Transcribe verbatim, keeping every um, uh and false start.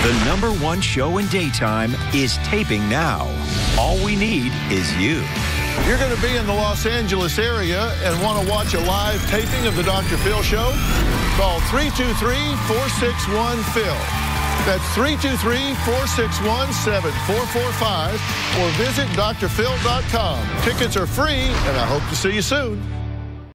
The number one show in daytime is taping now. All we need is you. You're going to be in the Los Angeles area and want to watch a live taping of the Doctor Phil Show? Call three two three, four six one, Phil. That's three two three, four six one, seven four four five or visit D R phil dot com. Tickets are free, and I hope to see you soon.